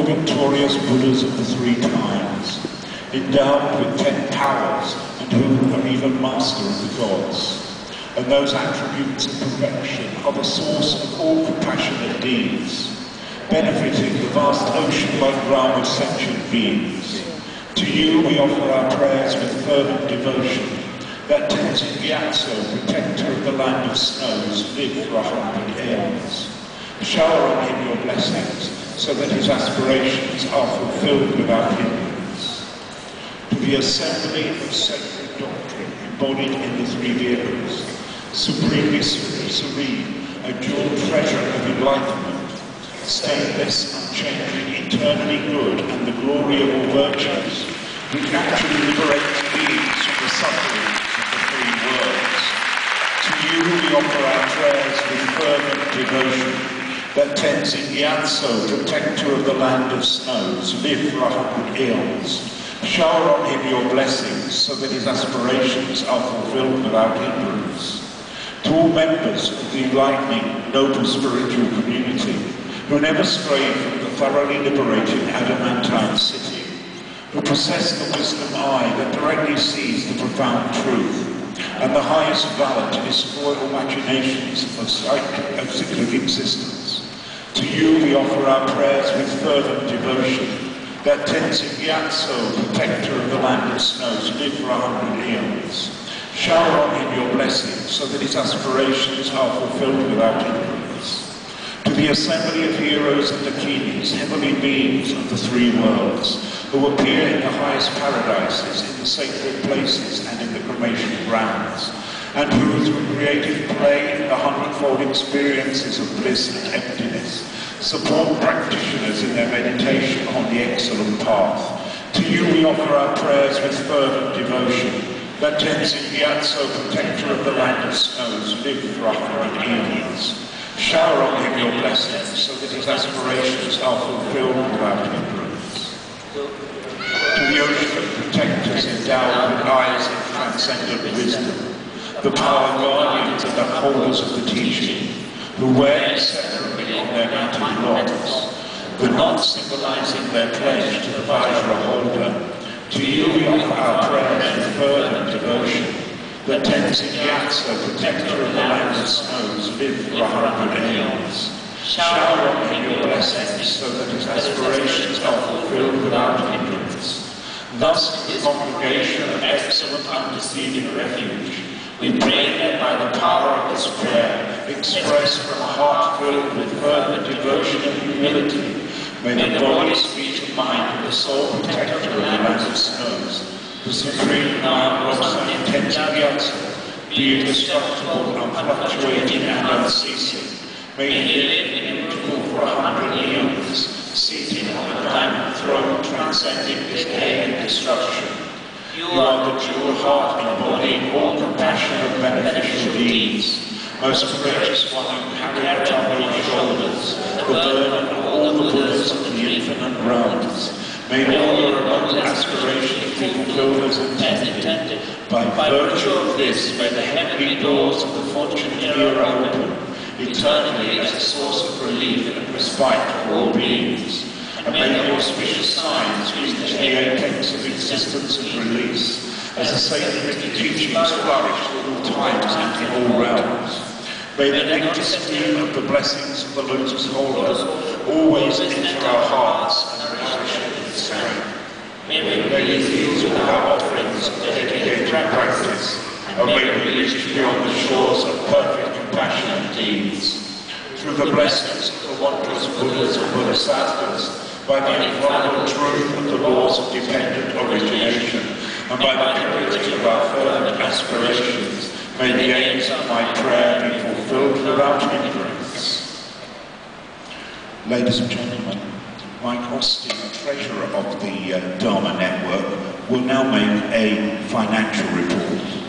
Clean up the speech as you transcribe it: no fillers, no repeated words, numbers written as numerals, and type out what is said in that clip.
victorious Buddhas of the three times, endowed with 10 powers and who are even master of the gods. And those attributes of perfection are the source of all compassionate deeds, benefiting the vast ocean-like realm of sentient beings. To you we offer our prayers with fervent devotion, that Tenzin Gyatso, protector of the land of snows, live for 100 eons. Shower on him your blessings, so that his aspirations are fulfilled without hindrance. To the assembly of sacred doctrine embodied in the three vehicles, supremely serene, a dual treasure of enlightenment, stainless, unchanging, eternally good, and the glory of all virtues, which actually liberates beings from the sufferings of the three worlds. To you we offer our prayers with fervent devotion, that Tenzin Gyatso, protector of the land of snows, live for 100 eons. Shower on him your blessings, so that his aspirations are fulfilled without hindrance. To all members of the enlightening, noble spiritual community, who never stray from the thoroughly liberating adamantine city, who possess the wisdom eye that directly sees the profound truth, and the highest valor to destroy all machinations of cyclic existence. To you we offer our prayers with fervent devotion, that Tenzin Gyatso, protector of the land of snows, live for 100 eons. Shower on him your blessings, so that his aspirations are fulfilled without hindrance. To the assembly of heroes and dakinis, heavenly beings of the three worlds, who appear in the highest paradises, in the sacred places, and in the cremation grounds, and who, through creative play and the 100-fold experiences of bliss and emptiness, support practitioners in their meditation on the excellent path. To you we offer our prayers with fervent devotion, that Tenzin Gyatso, protector of the land of snows, live for 100 eons. Shower on him your blessings, so that his aspirations are fulfilled without hindrance. To the ocean protectors endowed with eyes of transcendent wisdom, the power guardians and upholders of the teaching, who wear separately on their mounted locks, the knots symbolizing their pledge to the Vajra holder. To you we offer our prayers with fervent devotion, that Tenzin Gyatso, protector of the land of snows, live for 100 eons. Shower on him your blessings, so that his aspirations are fulfilled without hindrance. Thus, in the congregation of excellent undeceiving refuge, we pray that by the power of this prayer, expressed from a heart filled with fervent devotion and humility, may the body, speech, and mind of the sole protector of the land of snows, the supreme Lord Tenzin Gyatso, be indestructible, unfluctuating, and unceasing. May he live immutable for 100 eons, seated on the diamond throne, transcending decay and destruction. You are the pure heart embodying all compassion and beneficial deeds. Most gracious one, who carry out on your shoulders the burden of all the Buddhas of the infinite realms. May all your remote aspirations be fulfilled as intended. By virtue of this, may the heavenly doors of the fortunate era open, eternally as a source of relief and respite for all beings. And may the auspicious signs reach the apex of existence and release, as the sacred teachings flourish through all times and in all realms. May the nectar stream of the blessings of the lotus holder always enter our hearts and nourish it with strength. May we fuse with our offerings of dedicated practice, and may we reach beyond the shores of perfect compassionate deeds. Through the blessings of the wondrous Buddhas and Bodhisattvas, by the infallible truth of the laws of dependent origination, and by the purity of our fervent aspirations, may the aims of my prayer be fulfilled without hindrance. Ladies and gentlemen, Mike Austin, treasurer of the Dharma Network, will now make a financial report.